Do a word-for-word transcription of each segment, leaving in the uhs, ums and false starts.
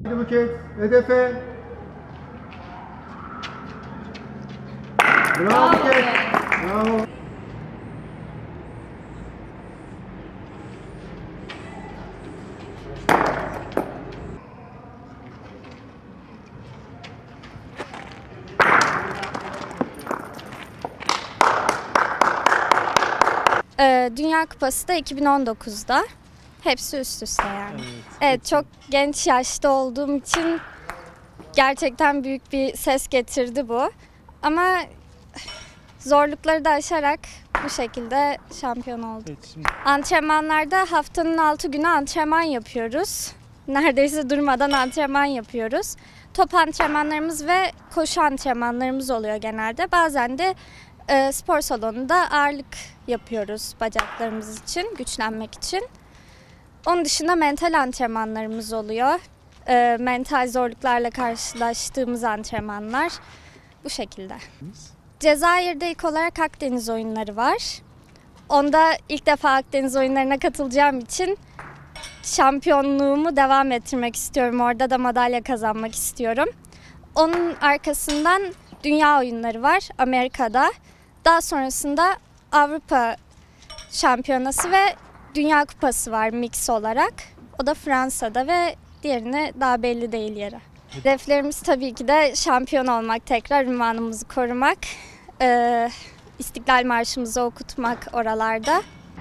Buket, hedefe. Bravo Buket. Bravo. Ee, Dünya Kupası da iki bin on dokuzda. Hepsi üst üste yani. Evet. Evet, çok genç yaşta olduğum için gerçekten büyük bir ses getirdi bu. Ama zorlukları da aşarak bu şekilde şampiyon olduk. Evet, şimdi Antrenmanlarda haftanın altı günü antrenman yapıyoruz. Neredeyse durmadan antrenman yapıyoruz. Top antrenmanlarımız ve koşu antrenmanlarımız oluyor genelde. Bazen de e, spor salonunda ağırlık yapıyoruz bacaklarımız için, güçlenmek için. Onun dışında mental antrenmanlarımız oluyor. E, mental zorluklarla karşılaştığımız antrenmanlar bu şekilde. Cezayir'de ilk olarak Akdeniz oyunları var. Onda ilk defa Akdeniz oyunlarına katılacağım için şampiyonluğumu devam ettirmek istiyorum. Orada da madalya kazanmak istiyorum. Onun arkasından dünya oyunları var Amerika'da. Daha sonrasında Avrupa Şampiyonası ve Dünya Kupası var mix olarak. O da Fransa'da ve diğerini daha belli değil yeri. Hedeflerimiz tabii ki de şampiyon olmak, tekrar ünvanımızı korumak, ee, İstiklal Marşımızı okutmak oralarda.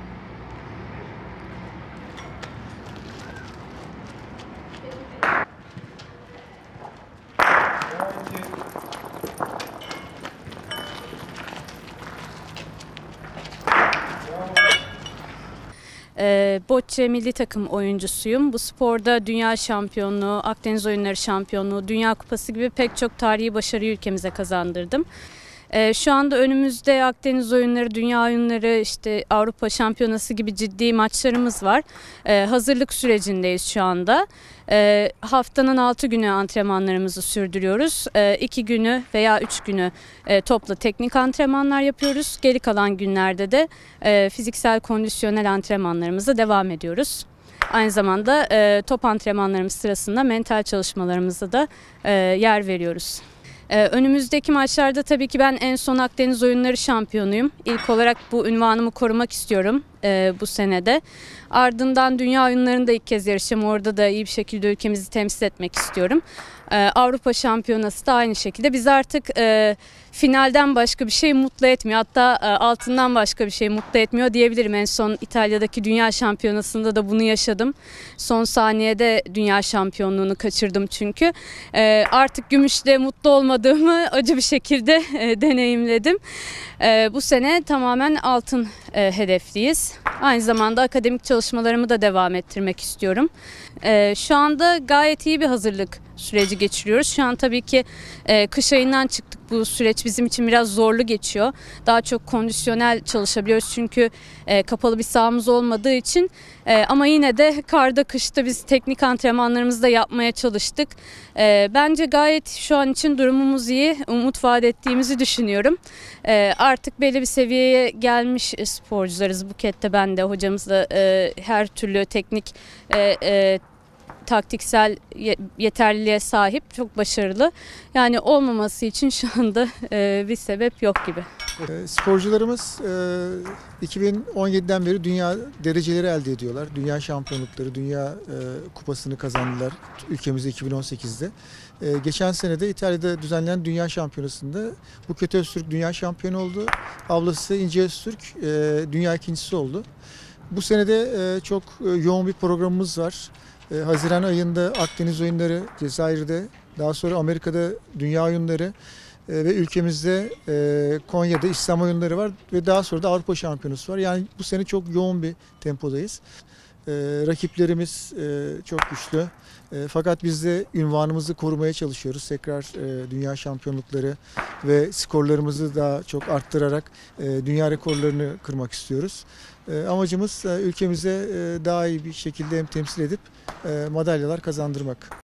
E, Bocce milli takım oyuncusuyum. Bu sporda dünya şampiyonluğu, Akdeniz oyunları şampiyonluğu, Dünya Kupası gibi pek çok tarihi başarıyı ülkemize kazandırdım. E, şu anda önümüzde Akdeniz oyunları, dünya oyunları, işte Avrupa şampiyonası gibi ciddi maçlarımız var. E, hazırlık sürecindeyiz şu anda. E, haftanın altı günü antrenmanlarımızı sürdürüyoruz. E, iki günü veya üç günü e, toplu teknik antrenmanlar yapıyoruz. Geri kalan günlerde de e, fiziksel kondisyonel antrenmanlarımıza devam ediyoruz. Aynı zamanda e, top antrenmanlarımız sırasında mental çalışmalarımıza da e, yer veriyoruz. Ee, önümüzdeki maçlarda tabii ki ben en son Akdeniz oyunları şampiyonuyum. İlk olarak bu ünvanımı korumak istiyorum e, bu senede. Ardından dünya oyunlarında ilk kez yarışacağım. Orada da iyi bir şekilde ülkemizi temsil etmek istiyorum. Ee, Avrupa şampiyonası da aynı şekilde. Biz artık e, finalden başka bir şey mutlu etmiyor. Hatta e, altından başka bir şey mutlu etmiyor diyebilirim. En son İtalya'daki dünya şampiyonasında da bunu yaşadım. Son saniyede dünya şampiyonluğunu kaçırdım çünkü. E, artık gümüşle mutlu olmadığımı acı bir şekilde e, deneyimledim. E, bu sene tamamen altın e, hedefliyiz. Aynı zamanda akademik çalışmalarımı da devam ettirmek istiyorum. E, şu anda gayet iyi bir hazırlık süreci geçiriyoruz. Şu an tabii ki e, kış ayından çıktık. Bu süreç bizim için biraz zorlu geçiyor. Daha çok kondisyonel çalışabiliyoruz çünkü e, kapalı bir sahamız olmadığı için. E, ama yine de karda kışta biz teknik antrenmanlarımızı da yapmaya çalıştık. E, bence gayet şu an için durumumuz iyi. Umut vaat ettiğimizi düşünüyorum. E, artık belli bir seviyeye gelmiş sporcularız. Buket'te ben de hocamız da e, her türlü teknik e, e, taktiksel yeterliliğe sahip, çok başarılı. Yani olmaması için şu anda e, bir sebep yok gibi. E, sporcularımız e, iki bin on yediden beri dünya dereceleri elde ediyorlar. Dünya şampiyonlukları, dünya e, kupasını kazandılar ülkemizde iki bin on sekizde. E, geçen sene de İtalya'da düzenlenen dünya şampiyonasında Buket Öztürk dünya şampiyonu oldu. Ablası İnce Öztürk e, dünya ikincisi oldu. Bu sene de e, çok e, yoğun bir programımız var. E, Haziran ayında Akdeniz oyunları Cezayir'de, daha sonra Amerika'da dünya oyunları e, ve ülkemizde e, Konya'da İslam oyunları var ve daha sonra da Avrupa şampiyonası var. Yani bu sene çok yoğun bir tempodayız. E, rakiplerimiz e, çok güçlü. E, fakat biz de ünvanımızı korumaya çalışıyoruz. Tekrar e, dünya şampiyonlukları ve skorlarımızı daha çok arttırarak e, dünya rekorlarını kırmak istiyoruz. E, amacımız e, ülkemize e, daha iyi bir şekilde hem temsil edip e, madalyalar kazandırmak.